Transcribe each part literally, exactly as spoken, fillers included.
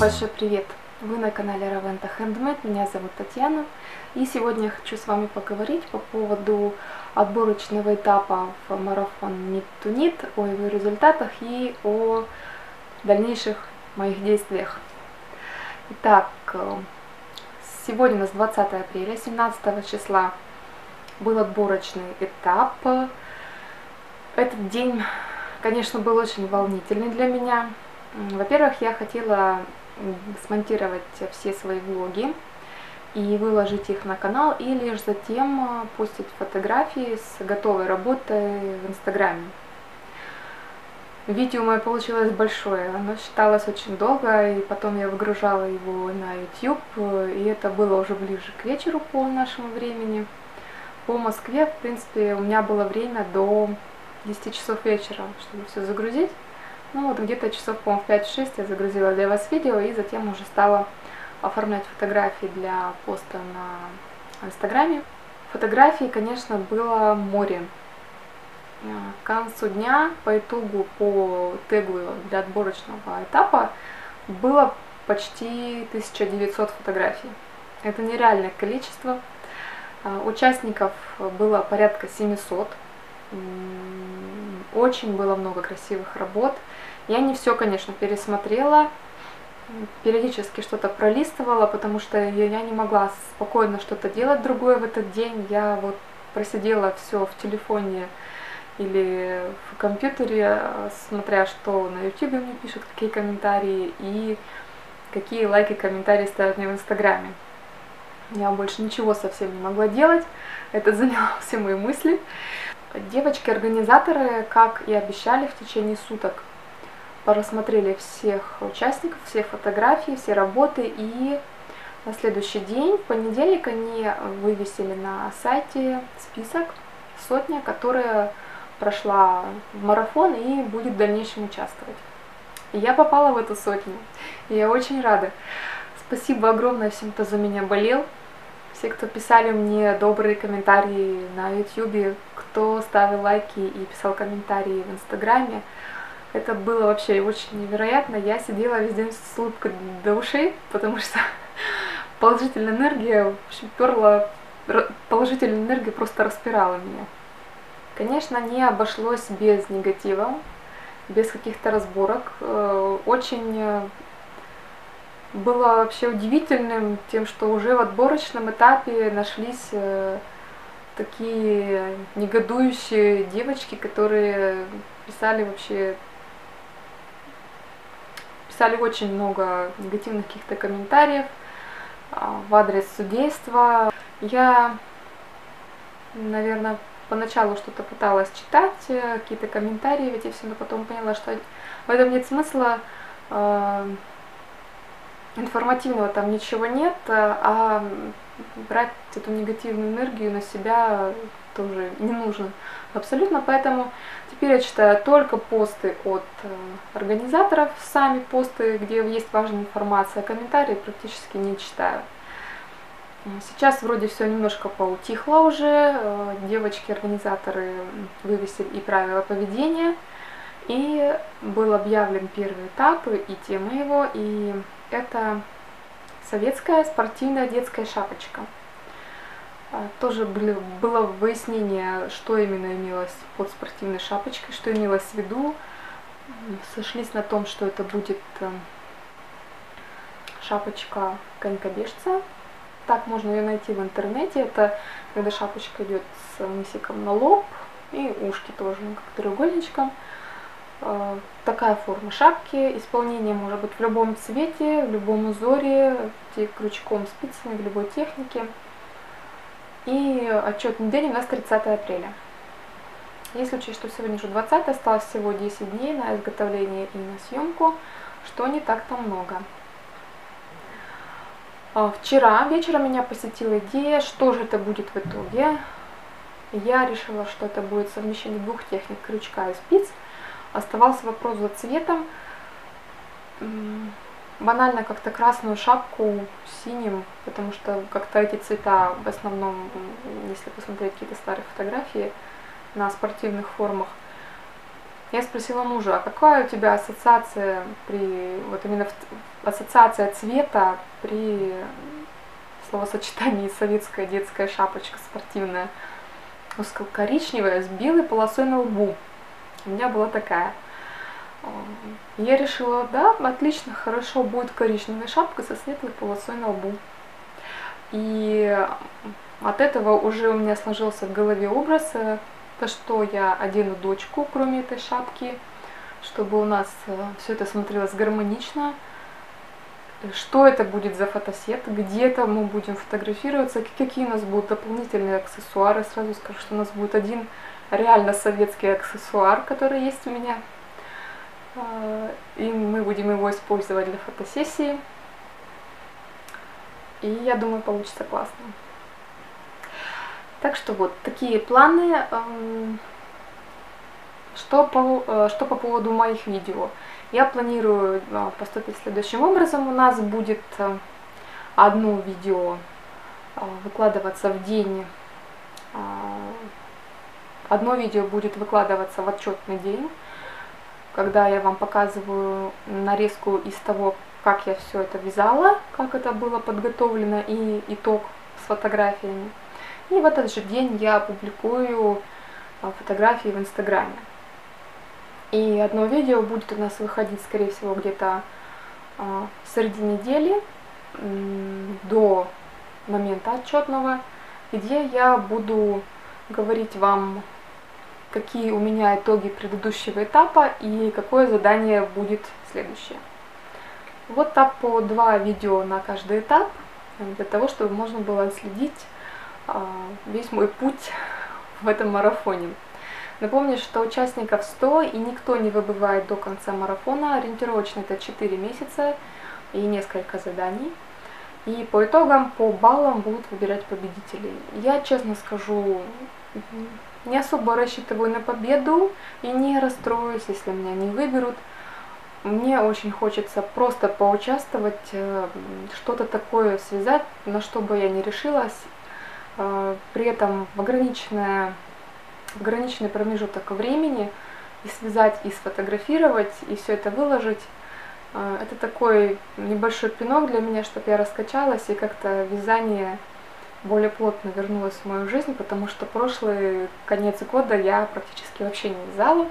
большой привет! Вы на канале Raventa Handmade, меня зовут Татьяна. И сегодня я хочу с вами поговорить по поводу отборочного этапа в марафон Knit to Knit, о его результатах и о дальнейших моих действиях. Итак, сегодня у нас двадцатое апреля, семнадцатого числа был отборочный этап. Этот день, конечно, был очень волнительный для меня. Во-первых, я хотела смонтировать все свои влоги и выложить их на канал, и лишь затем постить фотографии с готовой работой в Инстаграме. Видео мое получилось большое, оно считалось очень долго, и потом я выгружала его на YouTube, и это было уже ближе к вечеру по нашему времени. По Москве, в принципе, у меня было время до десяти часов вечера, чтобы все загрузить. Ну вот где-то часов, по-моему, в пять-шесть я загрузила для вас видео, и затем уже стала оформлять фотографии для поста на Инстаграме. Фотографий, конечно, было море. К концу дня, по итогу, по тегу для отборочного этапа, было почти тысяча девятьсот фотографий. Это нереальное количество. Участников было порядка семисот. Очень было много красивых работ. Я не все, конечно, пересмотрела, периодически что-то пролистывала, потому что я не могла спокойно что-то делать другое в этот день. Я вот просидела все в телефоне или в компьютере, смотря что на YouTube мне пишут, какие комментарии и какие лайки, комментарии ставят мне в Инстаграме. Я больше ничего совсем не могла делать, это заняло все мои мысли. Девочки-организаторы, как и обещали, в течение суток просмотрели всех участников, все фотографии, все работы, и на следующий день, в понедельник, они вывесили на сайте список сотня, которая прошла в марафон и будет в дальнейшем участвовать. И я попала в эту сотню, и я очень рада. Спасибо огромное всем, кто за меня болел, все, кто писали мне добрые комментарии на YouTube, кто ставил лайки и писал комментарии в Инстаграме. Это было вообще очень невероятно. Я сидела весь день с улыбкой до ушей, потому что положительная энергия, в общем, перла, положительная энергия просто распирала меня. Конечно, не обошлось без негатива, без каких-то разборок. Очень было вообще удивительным тем, что уже в отборочном этапе нашлись такие негодующие девочки, которые писали вообще писали очень много негативных каких-то комментариев в адрес судейства. Я, наверное, поначалу что-то пыталась читать, какие-то комментарии, ведь я все, но потом поняла, что в этом нет смысла, информативного там ничего нет, а брать эту негативную энергию на себя тоже не нужно абсолютно, поэтому теперь я читаю только посты от организаторов, сами посты, где есть важная информация, комментарии практически не читаю. Сейчас вроде все немножко поутихло уже, девочки-организаторы вывесили и правила поведения, и был объявлен первый этап и тема его, и это советская спортивная детская шапочка. Тоже было выяснение, что именно имелось под спортивной шапочкой, что имелось в виду. Сошлись на том, что это будет шапочка конькобежца. Так можно ее найти в интернете. Это когда шапочка идет с мысиком на лоб, и ушки тоже как треугольничком. Такая форма шапки. Исполнение может быть в любом цвете, в любом узоре, крючком, спицами, в любой технике. И отчетный день у нас тридцатое апреля. Если учесть, что сегодня уже двадцатое, осталось всего десять дней на изготовление и на съемку, что не так-то много. Вчера вечером меня посетила идея, что же это будет в итоге. Я решила, что это будет совмещение двух техник, крючка и спиц. Оставался вопрос за цветом. Банально как-то красную шапку синим, потому что как-то эти цвета в основном, если посмотреть какие-то старые фотографии на спортивных формах, Я спросила мужа, а какая у тебя ассоциация при, вот именно ассоциация цвета при словосочетании советская детская шапочка спортивная? Он сказал, коричневая с белой полосой на лбу. У меня была такая. Я решила, да, отлично, хорошо, будет коричневая шапка со светлой полосой на лбу. И от этого уже у меня сложился в голове образ, то, что я одену дочку, кроме этой шапки, чтобы у нас все это смотрелось гармонично. Что это будет за фотосет, где-то мы будем фотографироваться, какие у нас будут дополнительные аксессуары. Сразу скажу, что у нас будет один реально советский аксессуар, который есть у меня. И мы будем его использовать для фотосессии. И я думаю, получится классно. Так что вот такие планы. Что по, что по поводу моих видео. Я планирую поступить следующим образом. У нас будет одно видео выкладываться в день. Одно видео будет выкладываться в отчетный день, когда я вам показываю нарезку из того, как я все это вязала, как это было подготовлено и итог с фотографиями. И в этот же день я публикую фотографии в Инстаграме. И одно видео будет у нас выходить, скорее всего, где-то в середине недели, до момента отчетного, где я буду говорить вам, какие у меня итоги предыдущего этапа и какое задание будет следующее. Вот так по два видео на каждый этап, для того, чтобы можно было отследить весь мой путь в этом марафоне. Напомню, что участников сто, и никто не выбывает до конца марафона. Ориентировочно это четыре месяца и несколько заданий. И по итогам, по баллам будут выбирать победителей. Я, честно скажу, не особо рассчитываю на победу и не расстроюсь, если меня не выберут. Мне очень хочется просто поучаствовать, что-то такое связать, на что бы я ни решилась, при этом в ограниченное ограниченный промежуток времени, и связать, и сфотографировать, и все это выложить. Это такой небольшой пинок для меня, чтобы я раскачалась, и как-то вязание более плотно вернулось в мою жизнь, потому что прошлый конец года я практически вообще не вязала.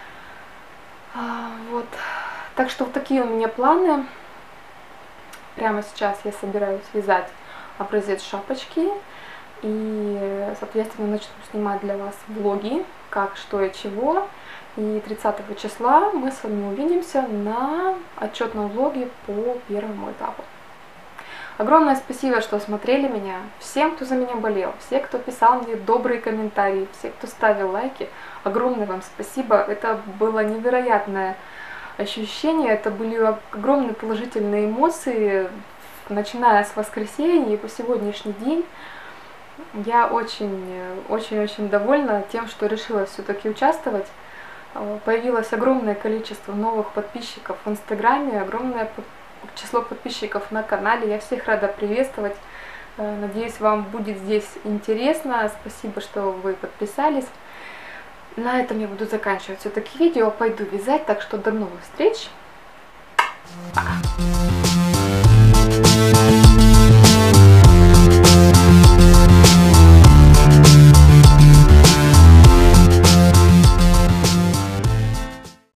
Вот. Так что вот такие у меня планы. Прямо сейчас я собираюсь вязать образец шапочки. И, соответственно, начну снимать для вас влоги, как, что и чего. И тридцатого числа мы с вами увидимся на отчетном влоге по первому этапу. Огромное спасибо, что смотрели меня. Всем, кто за меня болел, все, кто писал мне добрые комментарии, все, кто ставил лайки. Огромное вам спасибо. Это было невероятное ощущение, это были огромные положительные эмоции, начиная с воскресенья и по сегодняшний день. Я очень-очень-очень довольна тем, что решила все-таки участвовать. Появилось огромное количество новых подписчиков в Инстаграме, огромное число подписчиков на канале. Я всех рада приветствовать. Надеюсь, вам будет здесь интересно. Спасибо, что вы подписались. На этом я буду заканчивать все-таки видео. Пойду вязать, так что до новых встреч. Пока.